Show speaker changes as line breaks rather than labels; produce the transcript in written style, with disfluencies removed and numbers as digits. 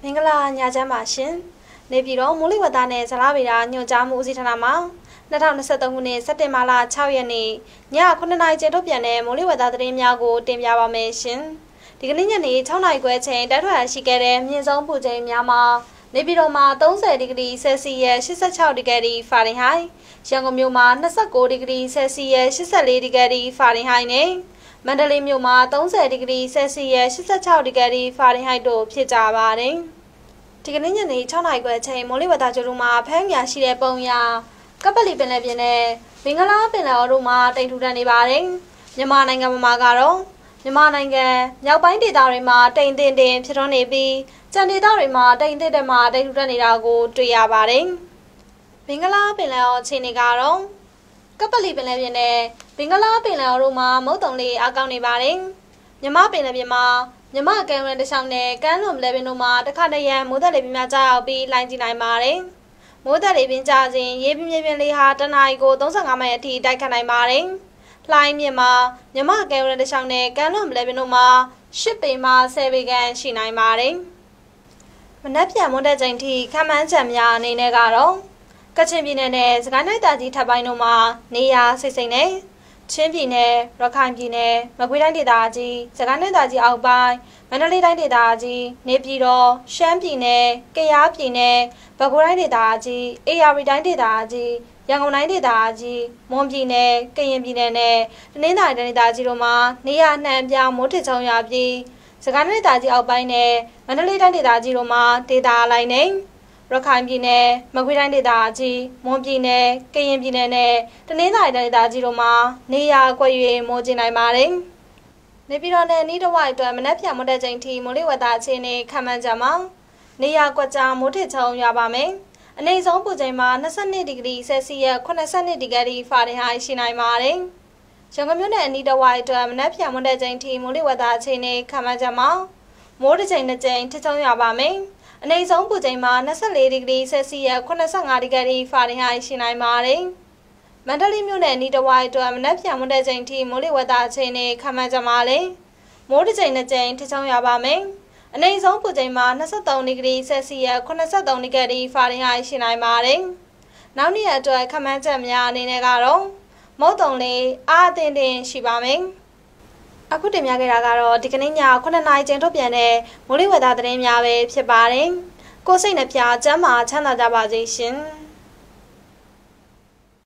မင်္ဂလာညချမ်းပါရှင်နေပြည်တော်မိုးလေဝသနဲ့ဇလားဗေဒညွှန်ကြားမှုဦးစီးဌာနမှ2023ခုနှစ်စက်တင်ဘာလ6ရက်နေ့ည9:00နာရီကျထုတ်ပြန်တဲ့မိုးလေဝသသတင်းများကိုတင်ပြပါမယ်ရှင်ဒီကနေ့ညနေ6:00နာရီခွဲချိန်တိုက်ထွက်ရှိခဲ့တဲ့မြင့်ဆုံးပူချိန်များမှာနေပြည်တော်မှာ30ဒီဂရီဆယ်စီယပ်86ဒီဂရီဖာရင်ဟိုက်ရန်ကုန်မြို့မှာ29ဒီဂရီဆယ်စီယပ်84ဒီဂရီဖာရင်ဟိုက်နဲ့မန္တလေးမြို့မှာ30ဒီဂရီဆယ်စီယပ်86ဒီဂရီဖာရင်ဟိုက်တို့ဖြစ်ကြပါတယ်။ဒီကနေ့ညနေ6:00နာရီခွဲချိန်မိုးလေဝသကြိုးတို့မှာဖမ်းမြာရှိတဲ့ပုံရကပလီပင်လယ်ပြင်နဲ့ဘင်္ဂလားပင်လယ်အော်တို့မှာတိမ်ထူထန်နေပါတယ်။မြန်မာနိုင်ငံမှာကတော့မြန်မာနိုင်ငံမြောက်ပိုင်းဒေသတွေမှာတိမ်တင်ဖြစ်ထွန်းနေပြီးကြံဒေသတွေမှာတိမ်ထူထန်နေတာကိုတွေ့ရပါတယ်။ဘင်္ဂလားပင်လယ်အော်အခြေအနေကတော့ကပလီပင်လယ်ပြင်နဲ့ဘင်္ဂလားပင်လယ်အော်တို့မှာမုတ်တုံလေးအကောင်းနေပါတယ်။မြန်မာပင်လယ်ပြင်မှာမြန်မာကမ်းရိုးတန်းတစ်လျှောက်နဲ့ကမ်းလွန်ပင်လယ်ပြင်တို့မှာတစ်ခါတည်းရန်မိုးသက်လေပြင်းများကြားရောက်ပြီးလှိုင်းကြီးနိုင်ပါတယ်။မိုးသက်လေပြင်းကြားခြင်းရေပြင်းမြေပြင်လေဟာတနအီကို35မိုင်အထိတိုက်ခတ်နိုင်ပါတယ်။လှိုင်းမြင့်မှာမြန်မာကမ်းရိုးတန်းတစ်လျှောက်နဲ့ကမ်းလွန်ပင်လယ်ပြင်တို့မှာ10ပေမှ10ပေခန့်ရှိနိုင်ပါတယ်။မနက်ဖြန်မွန်းတဲ့ချိန်ထိခန့်မှန်းချက်များအနေနဲ့ကတော့ကချင်ပြည်နယ်နဲ့စကိုင်းတိုင်းတာကြီးထပ်ပိုင်းတို့မှာနေရာစိတ်နဲ့ချင်းပြည်နယ်ရခိုင်ပြည်နယ်မကွေးတိုင်းဒေသကြီးစကိုင်းတိုင်းဒေသကြီးအောက်ပိုင်းမန္တလေးတိုင်းဒေသကြီးနေပြည်တော်ရှမ်းပြည်နယ်ကယားပြည်နယ်ပဲခူးတိုင်းဒေသကြီးအေရဝတီတိုင်းဒေသကြီးရန်ကုန်တိုင်းဒေသကြီးမွန်ပြည်နယ်ကရင်ပြည်နယ်နဲ့တနင်္သာရီတိုင်းဒေသကြီးတို့မှာနေရာနှံပြမိုးထစ်ချုံရွာပြီးစကိုင်းတိုင်းဒေသကြီးအောက်ပိုင်းနဲ့မန္တလေးတိုင်းဒေသကြီးတို့မှာဒေသအလိုက်နဲ့ရခိုင်ပြည်နယ်မကွေးတိုင်းဒေသကြီးမွန်ပြည်နယ်ကရင်ပြည်နယ်နဲ့တနင်္သာရီတိုင်းဒေသကြီးတို့မှာနေရာကွက်၍မိုးကျနိုင်ပါတယ်။နေပြည်တော်နဲ့နီးတဝိုက်အတွက်မနက်ဖြန်မွန်းတဲ့ချိန်ထိမိုးလေဝသအခြေအနေခန့်မှန်းကြမှာနေရာကွက်ကြားမိုးထစ်ချုံရွာပါမယ်။အနည်းဆုံးပူချိန်မှာ22ဒီဂရီဆယ်စီယပ်82ဒီဂရီဖာရင်ဟိုက်ရှိနိုင်ပါတယ်။ရန်ကုန်မြို့နယ်အနီးတဝိုက်အတွက်မနက်ဖြန်မွန်းတဲ့ချိန်ထိမိုးလေဝသအခြေအနေခန့်မှန်းကြမှာမိုးတစ်ချိန်တစ်ချိန်ထစ်ချုံရွာပါမယ်။အနည်းဆုံးပူချိန်မှာ24ဒီဂရီဆယ်စီယပ်85ဒီဂရီဖာရင်ဟိုက်ရှိနိုင်ပါတယ်။မန္တလေးမြို့နယ်နီးတဝိုက်အတွက်မနက်ဖြန်မွန်းတဲ့ချိန်ထိမိုးလေဝသအခြေအနေခန့်မှန်းကြမှာလေ။မိုးတစ်ချိန်တစ်ချိန်ထချုံရပါမယ်။အနည်းဆုံးပူချိန်မှာ23ဒီဂရီဆယ်စီယပ်83ဒီဂရီဖာရင်ဟိုက်ရှိနိုင်ပါတယ်။နောက်နေ့အတွက်ခန့်မှန်းချက်များအနေနဲ့ကတော့မုတ်တုံလေးအားအသင့်ရှိပါမယ်။အခုတင်ပြခဲ့တာကတော့ဒီကနေ့ည9:00နာရီချိန်ထုတ်ပြန်တဲ့မိုးလေဝသသတင်းများပဲဖြစ်ပါတယ်။ကိုယ်စိတ်နှပြချမ်းသာကြပါစေရှင်။